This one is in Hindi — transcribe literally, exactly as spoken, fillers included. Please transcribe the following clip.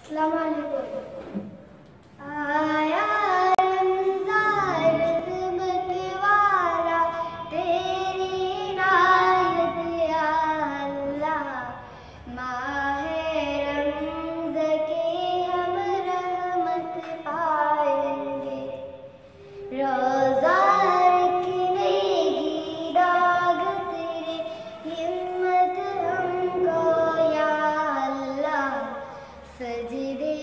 अस्सलाम वालेकुम। आया रमज़ान रहमत वाला, तेरी इनायत या अल्लाह। माहे रमज़ान की हम रहमत पाएंगे, रोज़ा रखनेगी दाग तेरे, हिम्मत हमको या अल्लाह। सजदे